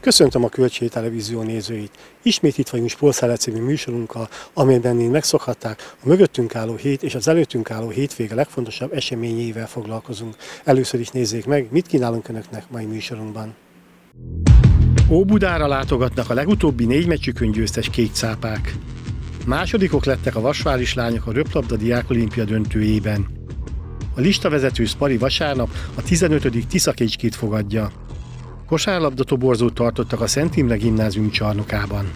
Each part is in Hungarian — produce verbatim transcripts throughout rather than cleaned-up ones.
Köszöntöm a Kölcsei Televízió nézőit! Ismét itt vagyunk Sportszállat című műsorunkkal, amelyben én megszokhatták, a mögöttünk álló hét és az előttünk álló hétvége legfontosabb eseményeivel foglalkozunk. Először is nézzék meg, mit kínálunk Önöknek mai műsorunkban. Óbudára látogatnak a legutóbbi négy meccsükön győztes kékcápák. Másodikok lettek a vasváris lányok a röplabda diákolimpia döntőjében. A listavezető Spari vasárnap a tizenötödik Tisza-Kecskét fogadja. Kosárlabda toborzót tartottak a Szent Imre Gimnázium csarnokában.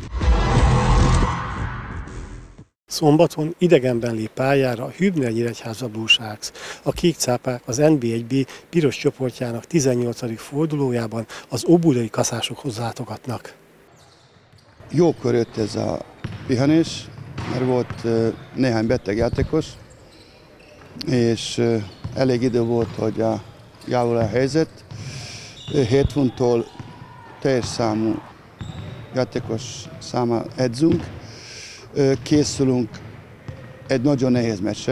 Szombaton idegenben lép pályára a Hübner Nyíregyháza Blue Sharks. A kékcápák az en bé egy bé piros csoportjának tizennyolcadik fordulójában az óbudai kaszásokhoz látogatnak. Jókor jött ez a pihenés, mert volt néhány beteg játékos, és elég idő volt, hogy a javul a helyzet. Hétfőntől teljes számú játékos száma edzünk, készülünk egy nagyon nehéz meccsre,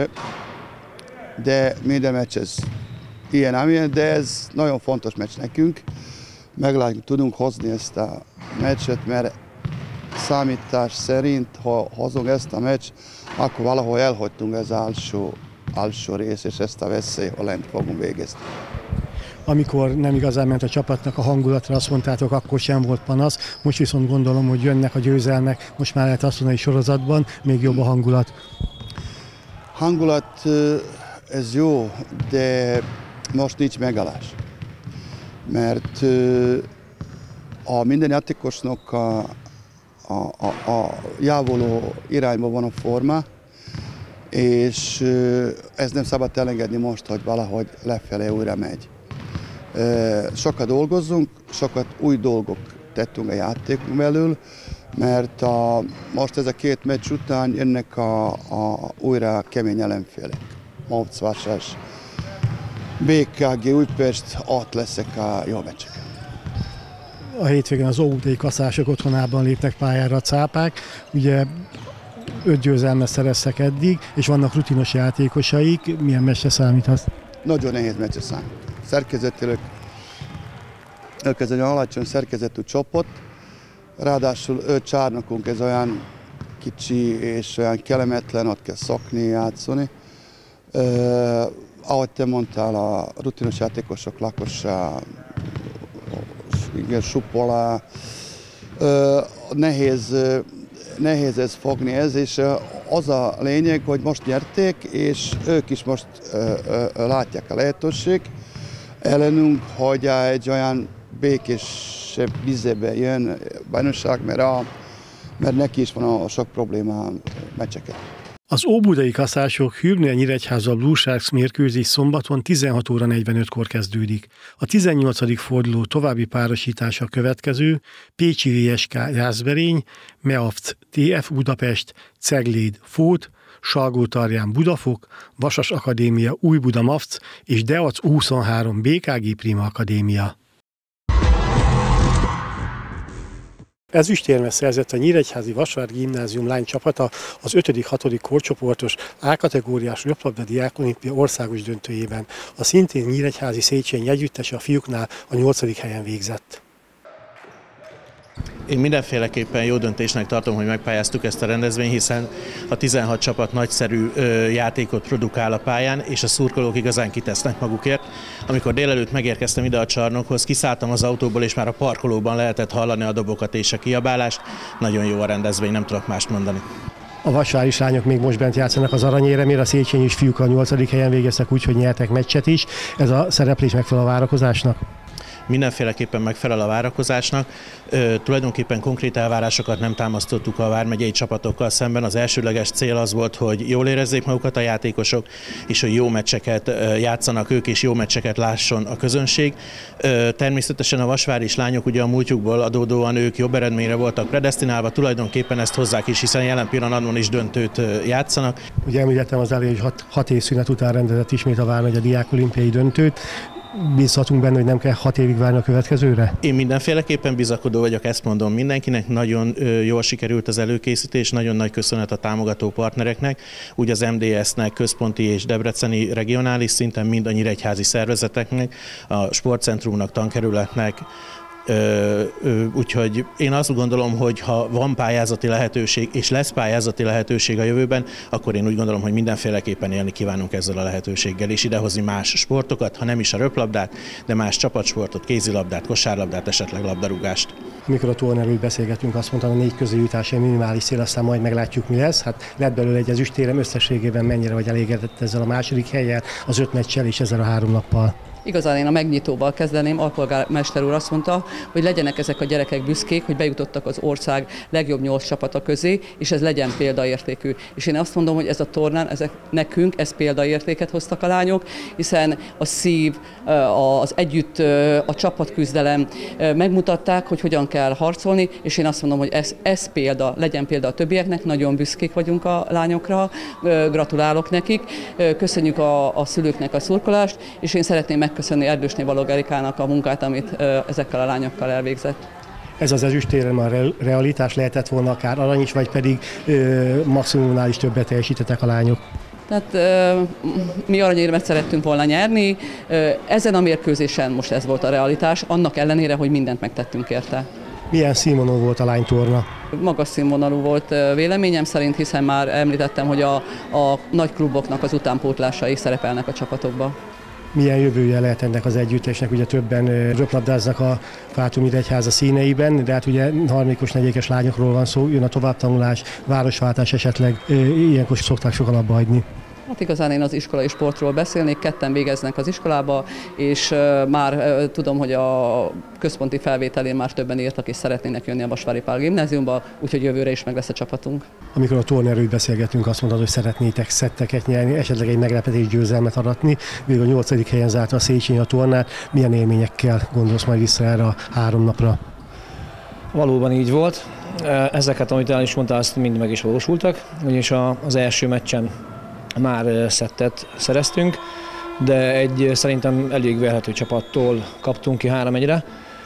de minden meccs ez ilyen amilyen, de ez nagyon fontos meccs nekünk. Meglátjuk, tudunk hozni ezt a meccset, mert számítás szerint, ha hozunk ezt a meccs, akkor valahol elhagytunk az alsó, alsó rész, és ezt a veszélyt lent fogunk végezni. Amikor nem igazán ment a csapatnak a hangulatra, azt mondtátok, akkor sem volt panasz. Most viszont gondolom, hogy jönnek a győzelmek, most már lehet azt mondani, sorozatban még jobb a hangulat. Hangulat, ez jó, de most nincs megállás. Mert a minden játékosnak a, a, a, a javuló irányba van a forma, és ez nem szabad elengedni most, hogy valahogy lefelé újra megy. Sokat dolgozzunk, sokat új dolgok tettünk a játékunk belül, mert a, most ez a két meccs után jönnek a, a újra kemény ellenfélek. Marcvasás, bé ká gé, Újpest, ott leszek a jó meccsek. A hétvégén az óbudai kaszások otthonában lépnek pályára a cápák. Ugye öt győzelmet szereztek eddig, és vannak rutinos játékosaik. Milyen meccsre számítasz? Nagyon nehéz meccsre számít. Szerkezetileg ők ez egy alacsony szerkezetű csapat, ráadásul öt csarnokunk, ez olyan kicsi és olyan kellemetlen, ott kell szokni, játszani. Uh, ahogy te mondtál, a rutinos játékosok Lakosa, igen, Supola, uh, nehéz, uh, nehéz ez fogni ez, és uh, az a lényeg, hogy most nyerték, és ők is most uh, uh, látják a lehetőség ellenünk, hogy egy olyan békésebb vizébe jön bajnokság, mert, a, mert neki is van a sok probléma a meccseket. Az óbudai kaszások Hübner Nyíregyháza Blue Sharks mérkőzés szombaton tizenhat óra negyvenötkor kezdődik. A tizennyolcadik forduló további párosítása következő: Pécsi vé es ká Jászberény, Meavc té ef Budapest, Cegléd Fót, Salgótarján Budafok, Vasas Akadémia Újbuda Mavc és Deac huszonhárom bé ká gé Prima Akadémia. Ezüstérmet szerzett a Nyíregyházi Vasvári Gimnázium lánycsapata az ötödik-hatodik korcsoportos A-kategóriás röplabda diákolimpia országos döntőjében. A szintén nyíregyházi Széchenyi együttese a fiúknál a nyolcadik helyen végzett. Én mindenféleképpen jó döntésnek tartom, hogy megpályáztuk ezt a rendezvényt, hiszen a tizenhat csapat nagyszerű játékot produkál a pályán, és a szurkolók igazán kitesznek magukért. Amikor délelőtt megérkeztem ide a csarnokhoz, kiszálltam az autóból, és már a parkolóban lehetett hallani a dobokat és a kiabálást. Nagyon jó a rendezvény, nem tudok mást mondani. A vasvári lányok még most bent játszanak az aranyéremért, a Széchenyi és fiúk a nyolcadik helyen végeztek úgy, hogy nyertek meccset is. Ez a szereplés megfelel a várakozásnak? Mindenféleképpen megfelel a várakozásnak. Ö, tulajdonképpen konkrét elvárásokat nem támasztottuk a vármegyei csapatokkal szemben. Az elsődleges cél az volt, hogy jól érezzék magukat a játékosok, és hogy jó meccseket játszanak ők, és jó meccseket lásson a közönség. Ö, természetesen a vasvári lányok ugye a múltjukból adódóan ők jobb eredményre voltak predesztinálva, tulajdonképpen ezt hozzák is, hiszen jelen pillanatban is döntőt játszanak. Ugye említettem az elején, hogy hat, hat év szünet után rendezett ismét a vármegye diákolimpiai döntőt. Bízhatunk benne, hogy nem kell hat évig várni a következőre? Én mindenféleképpen bizakodó vagyok, ezt mondom mindenkinek. Nagyon jól sikerült az előkészítés, nagyon nagy köszönet a támogató partnereknek, úgy az em dé es-nek, központi és debreceni regionális szinten, mind a nyíregyházi szervezeteknek, a sportcentrumnak, tankerületnek, Úgyhogy én azt gondolom, hogy ha van pályázati lehetőség, és lesz pályázati lehetőség a jövőben, akkor én úgy gondolom, hogy mindenféleképpen élni kívánunk ezzel a lehetőséggel, és idehozni más sportokat, ha nem is a röplabdát, de más csapatsportot, kézilabdát, kosárlabdát, esetleg labdarúgást. Amikor a tornáról beszélgetünk, azt mondtam, a négy közé jutás egy minimális cél, aztán majd meglátjuk, mi lesz. Hát lett belőle egy ezüstérem, összességében mennyire vagy elégedett ezzel a második hellyel, az öt meccsel és ezzel a három nappal. Igazán én a megnyitóval kezdeném. Alpolgármester úr azt mondta, hogy legyenek ezek a gyerekek büszkék, hogy bejutottak az ország legjobb nyolc csapata közé, és ez legyen példaértékű. És én azt mondom, hogy ez a tornán, ezek nekünk, ez példaértéket hoztak a lányok, hiszen a szív, az együtt, a csapatküzdelem megmutatták, hogy hogyan kell harcolni, és én azt mondom, hogy ez, ez példa, legyen példa a többieknek, nagyon büszkék vagyunk a lányokra, gratulálok nekik, köszönjük a, a szülőknek a szurkolást, és én szeretném megköszönni Erdősné Balog Erikának a munkát, amit ezekkel a lányokkal elvégzett. Ez az ezüstérem a realitás, lehetett volna akár arany is, vagy pedig ö, maximumnál is többet teljesítettek a lányok? Tehát ö, mi aranyérmet szerettünk volna nyerni, ö, ezen a mérkőzésen most ez volt a realitás, annak ellenére, hogy mindent megtettünk érte. Milyen színvonalú volt a lánytorna? Magas színvonalú volt véleményem szerint, hiszen már említettem, hogy a, a nagy kluboknak az utánpótlásai szerepelnek a csapatokba. Milyen jövője lehet ennek az együttesnek? Ugye többen röplabdáznak a Fátum-Nyíregyháza színeiben, de hát ugye harmadikos, negyedikes lányokról van szó, jön a továbbtanulás, városváltás esetleg, ilyenkor szokták sokan abba hagyni. Hát igazán én az iskolai sportról beszélnék, ketten végeznek az iskolába, és uh, már uh, tudom, hogy a központi felvételén már többen írtak, és szeretnének jönni a Vasvári Pál gimnáziumba, úgyhogy jövőre is meg lesz a csapatunk. Amikor a tornáról beszélgetünk, azt mondod, hogy szeretnétek szetteket nyerni, esetleg egy meglepetés győzelmet aratni. Végül a nyolcadik helyen zárta a Széchenyi a tornát. Milyen élményekkel gondolsz majd vissza erre a három napra? Valóban így volt. Ezeket, amit el is mondtál, azt mind meg is valósultak, ugyanis az első meccsen már szettet szereztünk, de egy szerintem elég verhető csapattól kaptunk ki három egyre.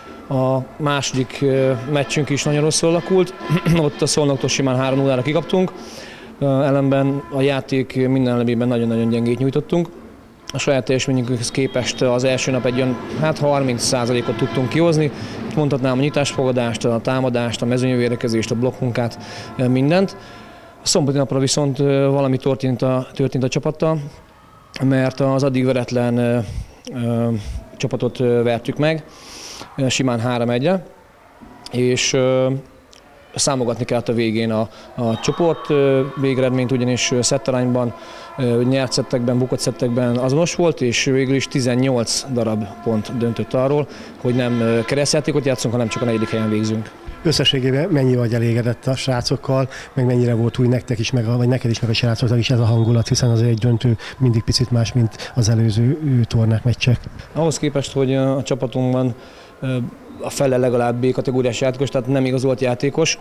A második meccsünk is nagyon rosszul alakult, ott a Szolnoktól simán három nullára kikaptunk, ellenben a játék minden elemében nagyon-nagyon gyengét nyújtottunk. A saját teljesítményünkhez képest az első nap egy olyan hát harminc százalékot tudtunk kihozni. Mondhatnám a nyitásfogadást, a támadást, a mezőnyvédekezést, a blokkmunkát, mindent. A szombati napra viszont valami történt a, történt a csapattal, mert az addig veretlen ö, ö, csapatot vertük meg, simán három egyre, és ö, számogatni kellett a végén a, a csoport végeredményt, ugyanis szettarányban, nyert szettekben, bukott szettekben azonos volt, és végül is tizennyolc darab pont döntött arról, hogy nem keresztjátékot játszunk, hanem csak a negyedik helyen végzünk. Összességében mennyi vagy elégedett a srácokkal, meg mennyire volt új nektek is, meg, vagy neked is, meg a srácoknak is ez a hangulat, hiszen az egy döntő mindig picit más, mint az előző tornák, meccsek. Ahhoz képest, hogy a csapatunkban a fele legalább B-kategóriás játékos, tehát nem igazolt játékos,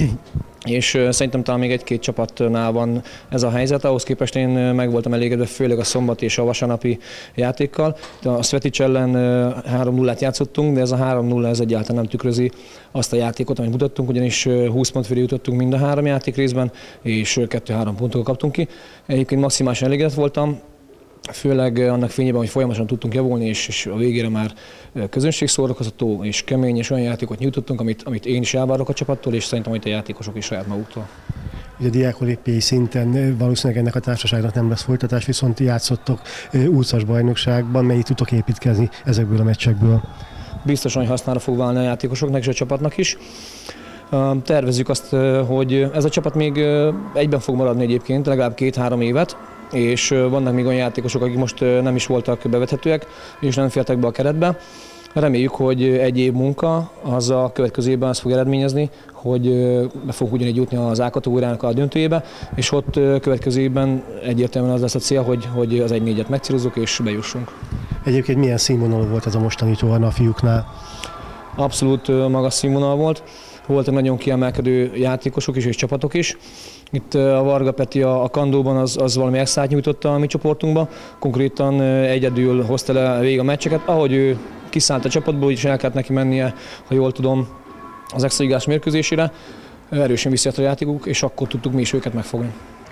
és szerintem talán még egy-két csapatnál van ez a helyzet. Ahhoz képest én meg voltam elégedve, főleg a szombat és a vasárnapi játékkal. A Svetics ellen három nullát játszottunk, de ez a három nulla ez egyáltalán nem tükrözi azt a játékot, amit mutattunk, ugyanis húsz pont fölé jutottunk mind a három játék részben, és kettő-három pontokat kaptunk ki. Egyébként maximálisan elégedett voltam, főleg annak fényében, hogy folyamatosan tudtunk javulni, és, és a végére már közönségszórakoztató és kemény és olyan játékot nyújtottunk, amit, amit én is elvárok a csapattól, és szerintem, hogy a játékosok is saját maguktól. Ugye a diákolimpiai szinten valószínűleg ennek a társaságnak nem lesz folytatás, viszont játszottok úszas bajnokságban, mennyit tudtok építkezni ezekből a meccsekből? Biztosan, hogy hasznára fog válni a játékosoknak és a csapatnak is. Tervezzük azt, hogy ez a csapat még egyben fog maradni egyébként, legalább két-három évet, és vannak még olyan játékosok, akik most nem is voltak bevethetőek, és nem fértek be a keretbe. Reméljük, hogy egy év munka az a következő évben azt fog eredményezni, hogy be fogunk ugyanígy jutni az A-kategóriának a döntőjébe, és ott következő évben egyértelműen az lesz a cél, hogy, hogy az egy négyet megcélozzuk és bejussunk. Egyébként milyen színvonalú volt ez a mostani torna a fiúknál? Abszolút magas színvonal volt. Voltak nagyon kiemelkedő játékosok is és csapatok is. Itt a Varga Peti a kandóban az, az valami extrát nyújtotta a mi csoportunkba. Konkrétan egyedül hozta le végig a meccseket. Ahogy ő kiszállt a csapatból, és el kellett neki mennie, ha jól tudom, az extraligás mérkőzésére. Erősen visszajött a játékuk, és akkor tudtuk mi is őket megfogni.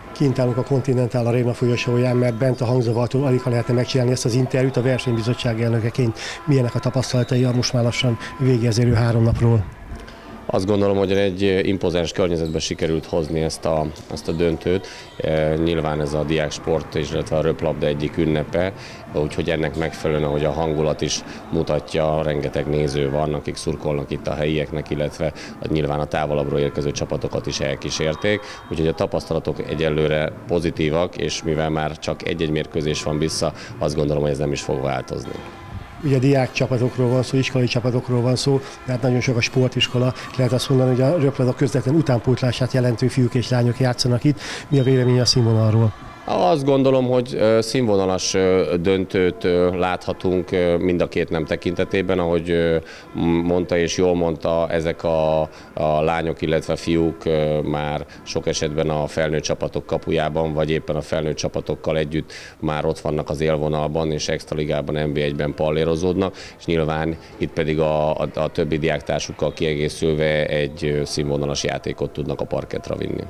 Kint állunk a Continental Arena folyosóján, mert bent a hangzavartól alig ha lehetne megcsinálni ezt az interjút. A versenybizottság elnökeként milyenek a tapasztalatai a most már lassan végéhez érő három napról? Azt gondolom, hogy egy impozáns környezetben sikerült hozni ezt a, ezt a döntőt. E, nyilván ez a diáksport, illetve a röplabda egyik ünnepe, úgyhogy ennek megfelelően, ahogy a hangulat is mutatja, rengeteg néző van, akik szurkolnak itt a helyieknek, illetve nyilván a távolabbról érkező csapatokat is elkísérték. Úgyhogy a tapasztalatok egyelőre pozitívak, és mivel már csak egy-egy mérkőzés van vissza, azt gondolom, hogy ez nem is fog változni. Ugye diák csapatokról van szó, iskolai csapatokról van szó, de hát nagyon sok a sportiskola. Lehet azt mondani, hogy a röplabda közvetlen utánpótlását jelentő fiúk és lányok játszanak itt. Mi a vélemény a színvonalról? Azt gondolom, hogy színvonalas döntőt láthatunk mind a két nem tekintetében, ahogy mondta és jól mondta, ezek a, a lányok, illetve fiúk már sok esetben a felnőtt csapatok kapujában, vagy éppen a felnőtt csapatokkal együtt már ott vannak az élvonalban, és extraligában, en bé egyben pallérozódnak, és nyilván itt pedig a, a, a többi diáktársukkal kiegészülve egy színvonalas játékot tudnak a parkettra vinni.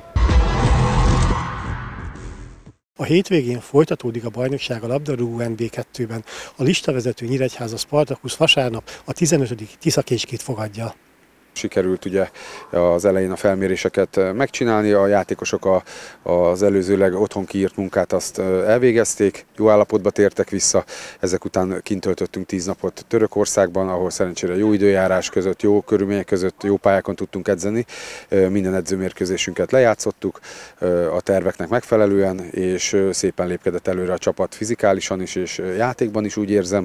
A hétvégén folytatódik a bajnokság a labdarúgó en bé kettőben. A listavezető Nyíregyháza Spartacus vasárnap a tizenötödik Tiszakécskét fogadja. Sikerült ugye az elején a felméréseket megcsinálni, a játékosok a, az előzőleg otthon kiírt munkát azt elvégezték, jó állapotba tértek vissza, ezek után kint töltöttünk tíz napot Törökországban, ahol szerencsére jó időjárás között, jó körülmények között, jó pályákon tudtunk edzeni, minden edzőmérkőzésünket lejátszottuk a terveknek megfelelően, és szépen lépkedett előre a csapat fizikálisan is, és játékban is úgy érzem,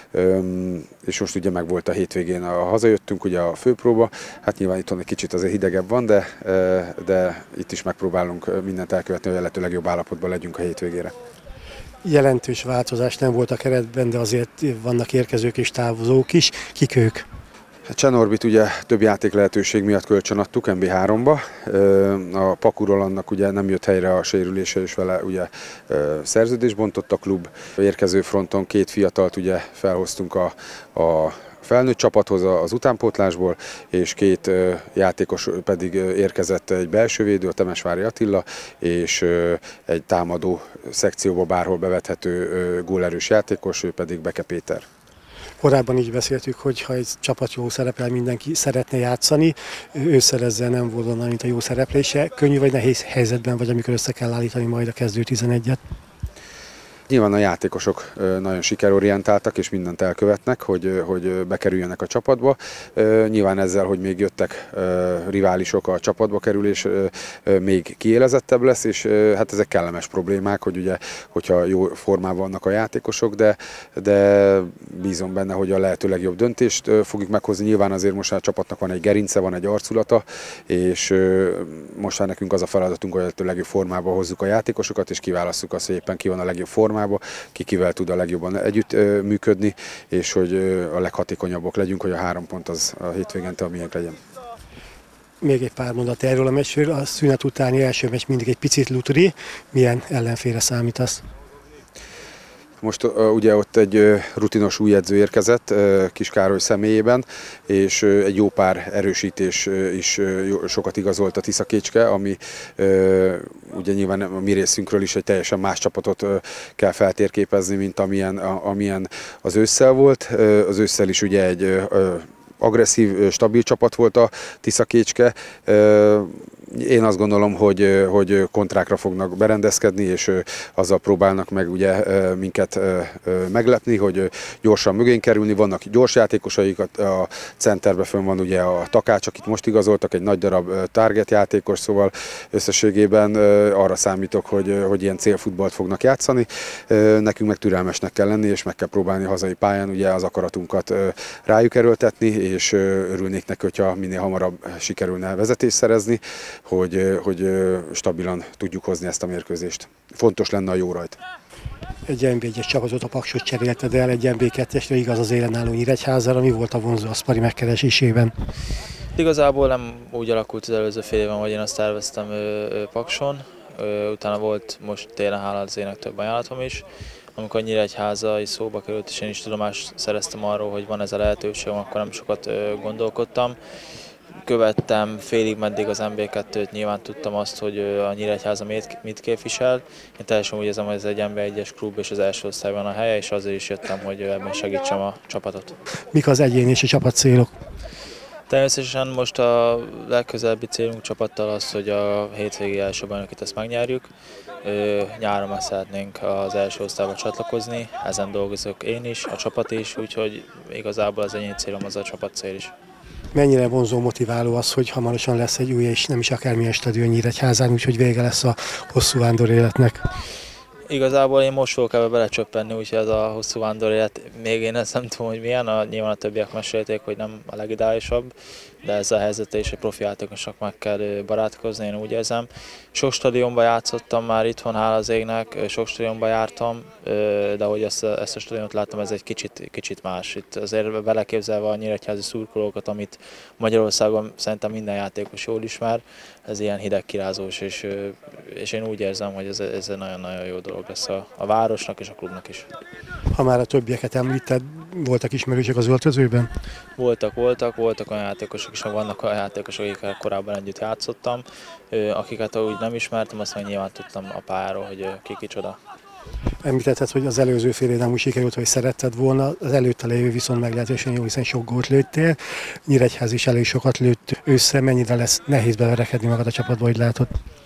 és most ugye meg volt a hétvégén, a hazajöttünk ugye a főpróba, hát nyilván itthon egy kicsit azért hidegebb van, de, de itt is megpróbálunk mindent elkövetni, hogy a lehető legjobb állapotban legyünk a hétvégére. Jelentős változás nem volt a keretben, de azért vannak érkezők és távozók is. Kik ők? Cseh-Norbit ugye több játék lehetőség miatt kölcsönadtuk en bé háromba. A Paku Rolandnak ugye nem jött helyre a sérülése, és vele ugye szerződést bontott a klub. Érkező fronton két fiatalt ugye felhoztunk a, a felnőtt csapathoz az utánpótlásból, és két játékos pedig érkezett, egy belsővédő, a Temesvári Attila, és egy támadó szekcióba bárhol bevethető gólerős játékos, ő pedig Beke Péter. Korábban így beszéltük, hogy ha egy csapat jó szerepel, mindenki szeretne játszani, ősszel ezzel nem volna, mint a jó szereplése. Könnyű vagy nehéz helyzetben vagy, amikor össze kell állítani majd a kezdő tizenegyet? Nyilván a játékosok nagyon sikerorientáltak és mindent elkövetnek, hogy, hogy bekerüljenek a csapatba. Nyilván ezzel, hogy még jöttek riválisok, a csapatba kerülés még kiélezettebb lesz, és hát ezek kellemes problémák, hogy ugye, hogyha jó formában vannak a játékosok, de, de bízom benne, hogy a lehető legjobb döntést fogjuk meghozni. Nyilván azért most a csapatnak van egy gerince, van egy arculata, és most már nekünk az a feladatunk, hogy a lehető legjobb formában hozzuk a játékosokat, és kiválasszuk azt, hogy éppen ki van a legjobb formában, ki kivel tud a legjobban együtt működni, és hogy a leghatékonyabbak legyünk, hogy a három pont az a hétvégente a miénk legyen. Még egy pár mondat erről a meccsről. A szünet utáni első meccs mindig egy picit lutri. Milyen ellenfélre számítasz? Most uh, ugye ott egy uh, rutinos új edző érkezett uh, Kis Károly személyében, és uh, egy jó pár erősítés uh, is uh, sokat igazolt a Tiszakécske, ami uh, ugye nyilván a mi részünkről is egy teljesen más csapatot uh, kell feltérképezni, mint amilyen, a, amilyen az ősszel volt. Uh, az ősszel is ugye egy uh, agresszív, stabil csapat volt a Tiszakécske. Uh, Én azt gondolom, hogy, hogy kontrákra fognak berendezkedni, és azzal próbálnak meg ugye minket meglepni, hogy gyorsan mögénk kerülni. Vannak gyors játékosaik, a centerben fönn van ugye a Takács, akit most igazoltak, egy nagy darab target játékos, szóval összességében arra számítok, hogy, hogy ilyen célfutballt fognak játszani. Nekünk meg türelmesnek kell lenni, és meg kell próbálni a hazai pályán ugye az akaratunkat rájuk erőltetni, és örülnék neki, hogyha minél hamarabb sikerülne vezetést szerezni, Hogy, hogy stabilan tudjuk hozni ezt a mérkőzést. Fontos lenne a jó rajt. Egy en bé egyes csapatot, a Paksot cserélted el egy en bé kettesre, igaz az élenálló Nyíregyházára. Mi volt a vonzó a szpari megkeresésében? Igazából nem úgy alakult az előző fél évben, hogy én azt terveztem Pakson. Utána volt most télen, hála az ének, több ajánlatom is. Amikor Nyíregyháza is szóba került, és én is tudomást szereztem arról, hogy van ez a lehetőség, akkor nem sokat gondolkodtam. követtem félig meddig az em bé kettőt, nyilván tudtam azt, hogy a Nyíregyháza mit képvisel. Én teljesen úgy érzem, hogy ez egy em bé egyes klub és az első osztályban a helye, és azért is jöttem, hogy ebben segítsem a csapatot. Mik az egyéni és a csapat célok? Természetesen most a legközelebbi célunk csapattal az, hogy a hétvégi első bajnokit ezt megnyerjük. Nyáron meg szeretnénk az első osztályba csatlakozni, ezen dolgozok én is, a csapat is, úgyhogy igazából az egyéni célom az a csapat cél is. Mennyire vonzó, motiváló az, hogy hamarosan lesz egy új és nem is akármilyen stadion Nyíregyházán, úgyhogy vége lesz a hosszú vándor-életnek? Igazából én most fogok ebbe belecsöppenni, úgyhogy ez a hosszú vándor-élet, még én ezt nem tudom, hogy milyen, a, nyilván a többiek mesélték, hogy nem a legideálisabb, de ez a helyzet és egy profi játékosnak meg kell barátkozni, én úgy érzem. Sok stadionban játszottam már itthon, hála az égnek, sok stadionban jártam, de ahogy ezt, ezt a stadionot láttam, ez egy kicsit, kicsit más. Itt azért beleképzelve a nyíregyházi szurkolókat, amit Magyarországon szerintem minden játékos jól ismer, ez ilyen hidegkirázós, és, és én úgy érzem, hogy ez, ez egy nagyon-nagyon jó dolog lesz a, a városnak és a klubnak is. Ha már a többieket említed, voltak ismerősök az öltözőben? Voltak, voltak, voltak olyan játékosok is, vannak olyan játékosok, akikkel korábban együtt játszottam, akiket úgy nem ismertem, azt meg nyilván tudtam a pályáról, hogy ki kicsoda. Említetted, hogy az előző fél év nem úgy sikerült, hogy szeretted volna, az előtte lévő viszont meglehetősen jó, hiszen sok gólt lőttél. Nyíregyház is elég sokat lőtt össze, mennyire lesz nehéz beverekedni magad a csapatba, hogy látod?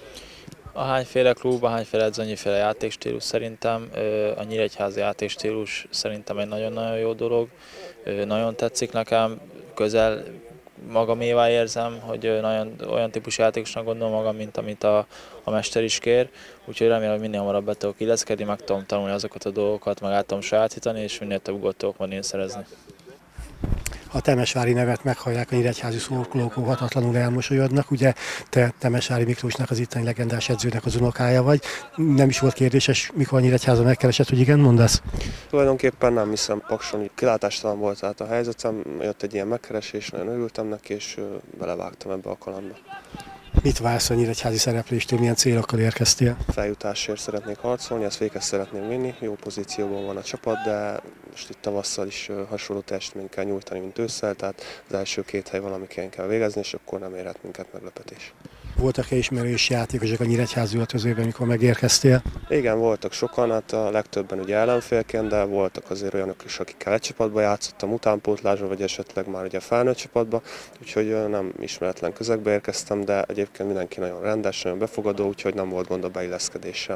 Ahányféle klub, ahányféle edző, annyiféle játékstílus szerintem. A nyíregyházi játékstílus szerintem egy nagyon-nagyon jó dolog, nagyon tetszik nekem, közel magamévá érzem, hogy nagyon olyan típusú játékosnak gondolom magam, mint amit a, a mester is kér, úgyhogy remélem, hogy minél hamarabb be tudok illeszkedni, meg tudom tanulni azokat a dolgokat, meg át tudom sajátítani, és minél több gólt tudok majd én szerezni. Ha a Temesvári nevet meghallják, a nyíregyházi szurkolók óhatatlanul elmosolyodnak. Ugye te Temesvári Miklósnak, az itteni legendás edzőnek az unokája vagy. Nem is volt kérdéses, mikor a Nyíregyháza megkeresett, hogy igen mondasz? Tulajdonképpen nem, hiszem Pakson kilátástalan volt tehát a helyzetem, jött egy ilyen megkeresés, nagyon örültem neki, és belevágtam ebbe a kalandba. Mit vársz a nyíregyházi szerepléstől, milyen célokkal érkeztél? Feljutásért szeretnék harcolni, ezt véghez szeretném vinni, jó pozícióban van a csapat, de most itt tavasszal is hasonló teljesítményt kell nyújtani, mint ősszel, tehát az első két hely valamiként kell végezni, és akkor nem érhet minket meglepetés. Voltak-e ismerős játékosok a Nyíregyházi öltözőben, mikor megérkeztél? Igen, voltak sokan, hát a legtöbben ugye ellenfélként, de voltak azért olyanok is, akikkel egy csapatban játszottam, utánpótlásba, vagy esetleg már ugye felnőtt csapatba, úgyhogy nem ismeretlen közegbe érkeztem, de egyébként mindenki nagyon rendes, nagyon befogadó, úgyhogy nem volt gond a beilleszkedéssel.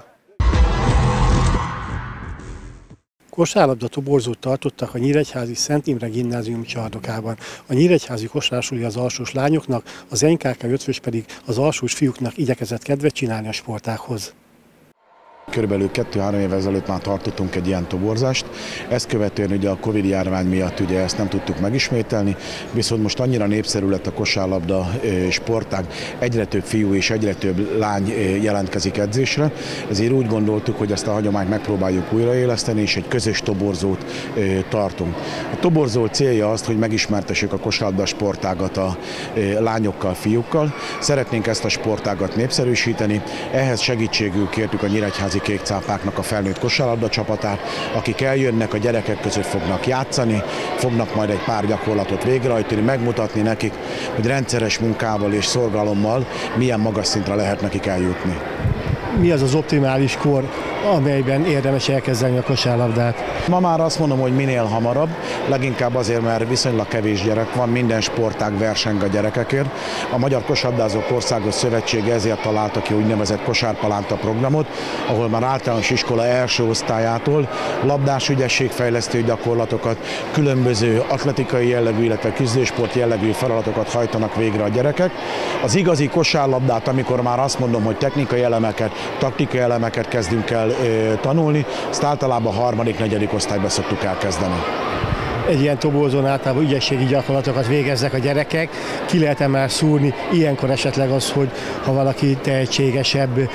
Kosárlabda toborzót tartottak a nyíregyházi Szent Imre gimnázium csarnokában. A nyíregyházi kosárasuli az alsós lányoknak, az en ká ká ötvös pedig az alsós fiúknak igyekezett kedvet csinálni a sportághoz. Körülbelül kettő-három évvel ezelőtt már tartottunk egy ilyen toborzást. Ezt követően ugye a Covid járvány miatt ugye ezt nem tudtuk megismételni, viszont most annyira népszerű lett a kosárlabda sportág, egyre több fiú és egyre több lány jelentkezik edzésre, ezért úgy gondoltuk, hogy ezt a hagyományt megpróbáljuk újraéleszteni, és egy közös toborzót tartunk. A toborzó célja az, hogy megismertessük a kosárlabda sportágat a lányokkal, fiúkkal. Szeretnénk ezt a sportágat népszerűsíteni, ehhez segítségül kértük a nyíregyházi kékcápáknak a felnőtt kosárlabda csapatát, akik eljönnek, a gyerekek között fognak játszani, fognak majd egy pár gyakorlatot végrehajtani, megmutatni nekik, hogy rendszeres munkával és szorgalommal milyen magas szintre lehet nekik eljutni. Mi az az optimális kor, amelyben érdemes elkezdeni a kosárlabdát? Ma már azt mondom, hogy minél hamarabb, leginkább azért, mert viszonylag kevés gyerek van, minden sportág verseng a gyerekekért. A Magyar Kosárlabdázók Országos Szövetsége ezért találta ki úgynevezett kosárpalánta programot, ahol már általános iskola első osztályától labdás ügyességfejlesztő gyakorlatokat, különböző atletikai jellegű, illetve küzdősport jellegű feladatokat hajtanak végre a gyerekek. Az igazi kosárlabdát, amikor már azt mondom, hogy technikai elemeket, taktikai elemeket kezdünk el tanulni, azt általában a harmadik, negyedik osztályban szoktuk elkezdeni. Egy ilyen toborzón általában ügyességi gyakorlatokat végeznek a gyerekek. Ki lehet-e már szúrni ilyenkor esetleg az, hogy ha valaki tehetségesebb,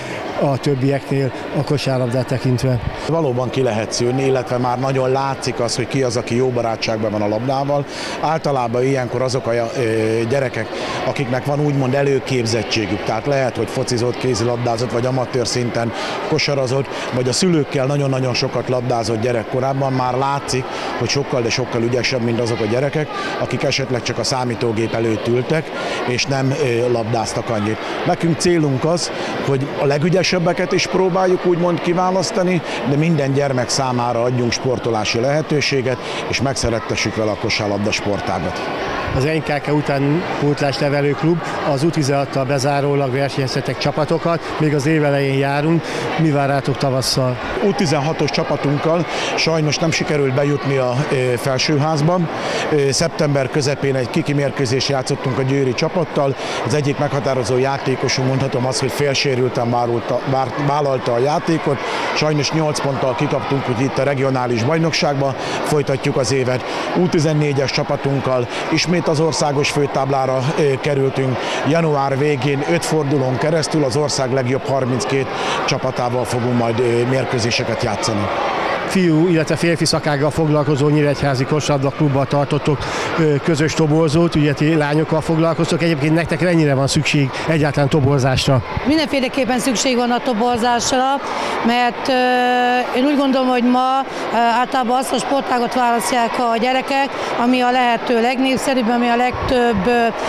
a többieknél a kosárlabdát tekintve. Valóban ki lehet szűrni, illetve már nagyon látszik az, hogy ki az, aki jó barátságban van a labdával. Általában ilyenkor azok a gyerekek, akiknek van úgymond előképzettségük, tehát lehet, hogy focizott, kézilabdázott, vagy amatőr szinten kosarazott, vagy a szülőkkel nagyon-nagyon sokat labdázott gyerekkorában, már látszik, hogy sokkal, de sokkal ügyesebb, mint azok a gyerekek, akik esetleg csak a számítógép előtt ültek, és nem labdáztak annyit. Nekünk célunk az, hogy a legügyesebbeket is próbáljuk úgymond kiválasztani, de minden gyermek számára adjunk sportolási lehetőséget, és megszerettessük vele a kosárlabda sportágat. Az en ká ká utánpótlás nevelő klub az U tizenhattal bezárólag versenyeztetek csapatokat, még az év elején járunk. Mi vár rátok tavasszal? U tizenhatos csapatunkkal sajnos nem sikerült bejutni a felsőházban. Szeptember közepén egy kiki mérkőzést játszottunk a győri csapattal. Az egyik meghatározó játékosunk, mondhatom azt, hogy félsérülten vállalta a játékot. Sajnos nyolc ponttal kikaptunk, hogy itt a regionális bajnokságba folytatjuk az évet. U tizennégyes csapatunkkal ismét az országos főtáblára kerültünk. Január végén öt fordulón keresztül az ország legjobb harminckét csapatával fogunk majd mérkőzéseket játszani. Fiú, illetve férfi szakággal foglalkozó Nyíregyházi Kosárlabda Klubban tartottok közös toborzót, ugye ti lányokkal foglalkoztok. Egyébként nektek mennyire van szükség egyáltalán toborzásra? Mindenféleképpen szükség van a toborzásra, mert euh, én úgy gondolom, hogy ma euh, általában azt a sportágat választják a gyerekek, ami a lehető legnépszerűbb, ami a legtöbb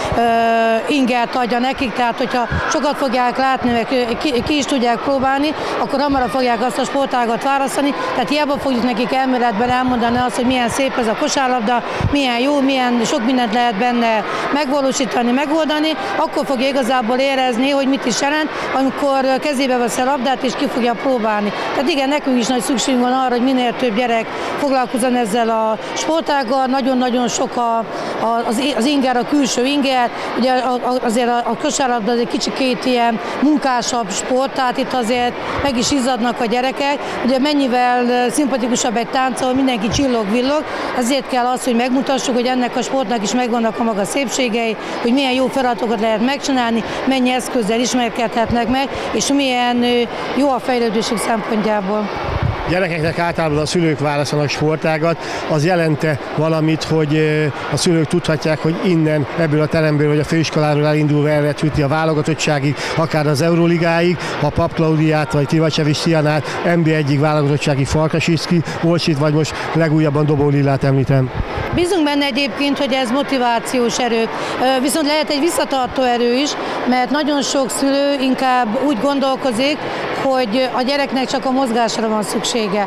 euh, ingert adja nekik, tehát hogyha sokat fogják látni, meg ki, ki is tudják próbálni, akkor hamarabb fogják azt a sportágat választani, tehát hiába fogjuk nekik elméletben elmondani azt, hogy milyen szép ez a kosárlabda, milyen jó, milyen sok mindent lehet benne megvalósítani, megoldani, akkor fogja igazából érezni, hogy mit is jelent, amikor kezébe vesz a labdát és ki fogja próbálni. Tehát igen, nekünk is nagy szükség van arra, hogy minél több gyerek foglalkozzon ezzel a sportággal, nagyon-nagyon sok a, a, az, az inger, a külső inger, ugye azért a, a kosárlabda az egy kicsikét ilyen munkásabb sport, tehát itt azért meg is izzadnak a gyerekek, ugye mennyivel szimpatikusabb egy tánc, ahol mindenki csillog-villog, ezért kell az, hogy megmutassuk, hogy ennek a sportnak is megvannak a maga szépségei, hogy milyen jó feladatokat lehet megcsinálni, mennyi eszközzel ismerkedhetnek meg, és milyen jó a fejlődésük szempontjából. Gyerekeknek általában a szülők választanak sportágat, az jelente valamit, hogy a szülők tudhatják, hogy innen, ebből a teremből vagy a főiskoláról elindulva el lehet jutni a válogatottságig, akár az Euróligáig, a Pap Klaudiát vagy Tivacevics Tianát, en bé egyik válogatottsági Farkasicki, Olcsit, vagy most legújabban Dobó Lillát említem. Bízunk benne egyébként, hogy ez motivációs erő, viszont lehet egy visszatartó erő is, mert nagyon sok szülő inkább úgy gondolkozik, hogy a gyereknek csak a mozgásra van szüksége.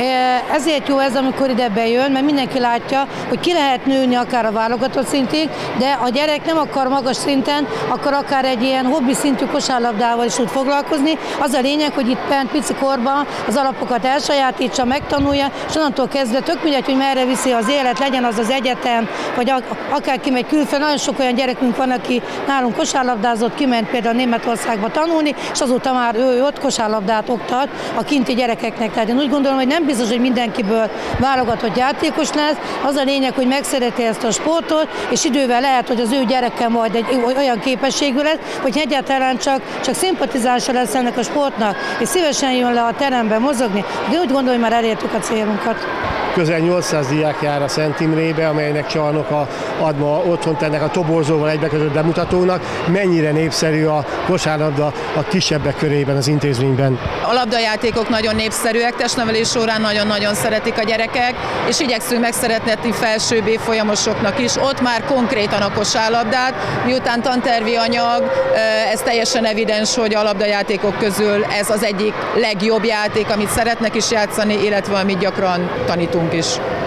Ezért jó ez, amikor ide bejön, mert mindenki látja, hogy ki lehet nőni akár a válogatott szintig, de a gyerek nem akar magas szinten, akkor akár egy ilyen hobbi szintű kosárlabdával is tud foglalkozni. Az a lényeg, hogy itt bent pici korban az alapokat elsajátítsa, megtanulja, és onnantól kezdve tök mindegy, hogy merre viszi az élet, legyen az az egyetem, vagy akár kimegy külföldre. Nagyon sok olyan gyerekünk van, aki nálunk kosárlabdázott, kiment például Németországba tanulni, és azóta már ő ott kosárlabdát oktat a kinti gyerekeknek. Tehát én úgy gondolom, hogy nem biztos, hogy mindenkiből válogatott játékos lesz. Az a lényeg, hogy megszereti ezt a sportot, és idővel lehet, hogy az ő gyereke majd egy olyan képességű lesz, hogy egyáltalán csak, csak szimpatizása lesz ennek a sportnak, és szívesen jön le a terembe mozogni. De úgy gondolom, hogy már elértük a célunkat. Közel nyolcszáz diák jár a Szent Imrébe, amelynek Csarnoka ad ma otthont ennek a toborzóval egybekötött bemutatónak. Mennyire népszerű a kosárlabda a kisebbek körében az intézményben? A labdajátékok nagyon népszerűek, testnevelés során nagyon-nagyon szeretik a gyerekek, és igyekszünk megszeretni felsőbb évfolyamosoknak is. Ott már konkrétan a kosárlabdát, miután tantervi anyag, ez teljesen evidens, hogy a labdajátékok közül ez az egyik legjobb játék, amit szeretnek is játszani, illetve amit gyakran tanítunk is.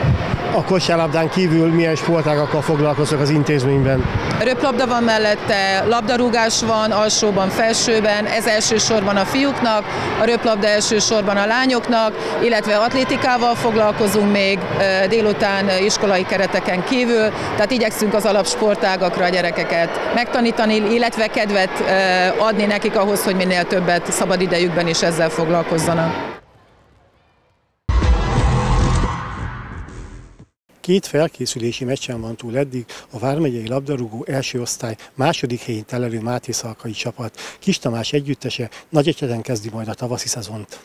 A kosárlabdán kívül milyen sportágakkal foglalkoznak az intézményben? Röplabda van mellette, labdarúgás van, alsóban, felsőben, ez elsősorban a fiúknak, a röplabda elsősorban a lányoknak, illetve atlétikával foglalkozunk még délután iskolai kereteken kívül, tehát igyekszünk az alapsportágakra a gyerekeket megtanítani, illetve kedvet adni nekik ahhoz, hogy minél többet szabadidejükben is ezzel foglalkozzanak. Két felkészülési meccsen van túl eddig a vármegyei labdarúgó első osztály második helyén telelő Máté Szalkai csapat. Kis Tamás együttese Nagyecseden kezdi majd a tavaszi szezont.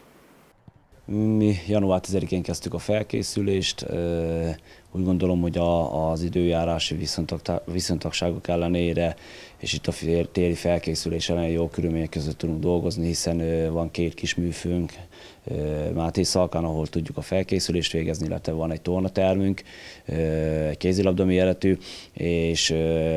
Mi január tizedikén kezdtük a felkészülést. Úgy gondolom, hogy a, az időjárási viszontagságok ellenére és itt a téli felkészülés ellen jó körülmények között tudunk dolgozni, hiszen van két kis műfőnk Máté Szalkán, ahol tudjuk a felkészülést végezni, illetve van egy tornatermünk, egy kézilabda méretű, és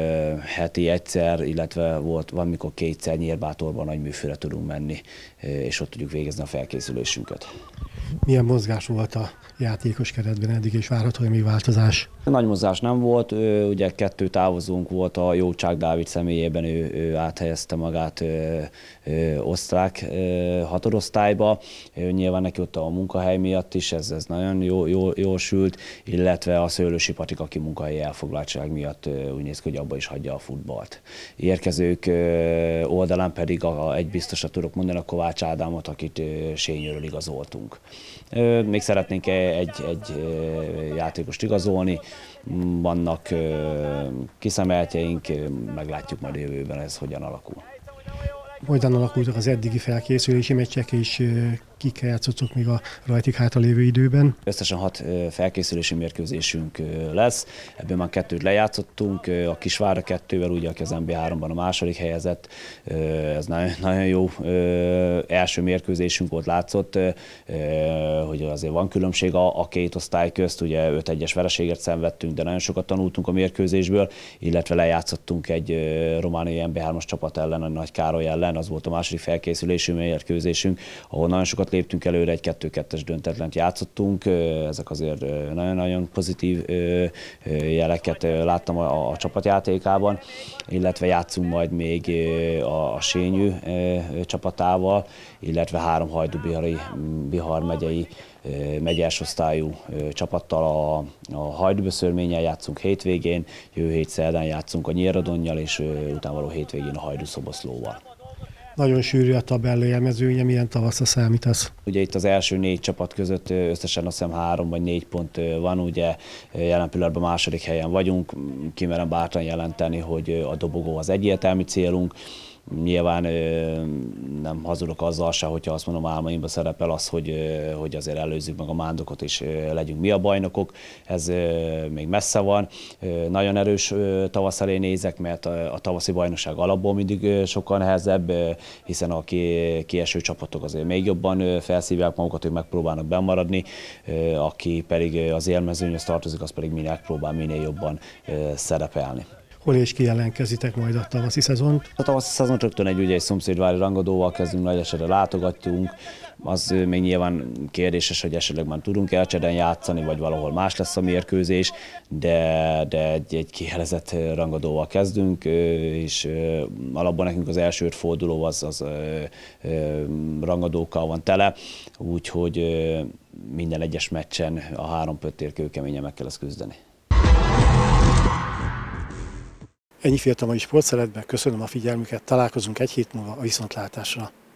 heti egyszer, illetve volt, van mikor kétszer Nyírbátorban nagy műfőre tudunk menni, és ott tudjuk végezni a felkészülésünket. Milyen mozgás volt a játékos keretben eddig, és várható, hogy mi változás? Nagy mozgás nem volt, ugye kettő távozónk volt, a Jócsák Dávid személyében, ő, ő áthelyezte magát ö, ö, osztrák ö, hatodosztályba, nyilván neki ott a munkahely miatt is, ez, ez nagyon jól, jól, jól sült, illetve a Szőlősi Patik, aki munkahelyi elfoglaltság miatt ö, úgy néz ki, hogy abba is hagyja a futballt. Érkezők ö, oldalán pedig a, a, egy biztosat tudok mondani, a Kovács Ádámot, akit ö, Sényőről igazoltunk. Ö, még szeretnénk egy, egy játékost igazolni, vannak kiszemeltjeink, meglátjuk majd jövőben ez hogyan alakul. Hogyan alakultak az eddigi felkészülési meccsek, és kikkel játszottok még a rajtik hátralévő időben? Összesen hat felkészülési mérkőzésünk lesz, ebből már kettőt lejátszottunk, a Kisvárda kettővel, ugye aki az en bé háromban a második helyezett, ez nagyon, nagyon jó első mérkőzésünk volt, látszott, hogy azért van különbség a, a két osztály közt, ugye öt egyes vereséget szenvedtünk, de nagyon sokat tanultunk a mérkőzésből, illetve lejátszottunk egy romániai en bé hármas csapat ellen, a Nagy Károly ellen, az volt a második felkészülési mérkőzésünk, ahol nagyon sokat léptünk előre, egy kettő-kettes döntetlent játszottunk, ezek azért nagyon-nagyon pozitív jeleket láttam a, a csapatjátékában, illetve játszunk majd még a, a Sényű csapatával, illetve három Hajdú-Bihari, Bihar megyei megyes osztályú csapattal, a, a Hajdú-Szörménnyel játszunk hétvégén, jövő hét szerdán játszunk a Nyíradonnyal, és utána való hétvégén a Hajdú-Szoboszlóval. Nagyon sűrű a tabella mezőnye, milyen tavaszra számítasz? Ugye itt az első négy csapat között összesen azt hiszem három vagy négy pont van, ugye jelen pillanatban második helyen vagyunk, kimerem bátran jelenteni, hogy a dobogó az egyértelmű célunk. Nyilván nem hazudok azzal se, hogyha azt mondom, álmaimban szerepel az, hogy, hogy azért előzzük meg a Mándokot és legyünk mi a bajnokok. Ez még messze van. Nagyon erős tavasz elé nézek, mert a tavaszi bajnokság alapból mindig sokkal nehezebb, hiszen a kieső csapatok azért még jobban felszívják magukat, hogy megpróbálnak bemaradni, aki pedig az élmezőnyhöz tartozik, az pedig minél próbál minél jobban szerepelni. Hol és ki ellenkezitek majd a tavaszi szezont? A tavaszi szezont rögtön egy, ugye, egy szomszédvári rangadóval kezdünk, Nagyesedre látogattunk. Az még nyilván kérdéses, hogy esetleg már tudunk Elcseden játszani, vagy valahol más lesz a mérkőzés, de, de egy, egy kijelezett rangadóval kezdünk, és alapban nekünk az első öt forduló az, az rangadókkal van tele, úgyhogy minden egyes meccsen a három pöttér kőkeményen meg kell ezt küzdeni. Ennyi fért a mai sportszeretben, köszönöm a figyelmüket, találkozunk egy hét múlva a viszontlátásra.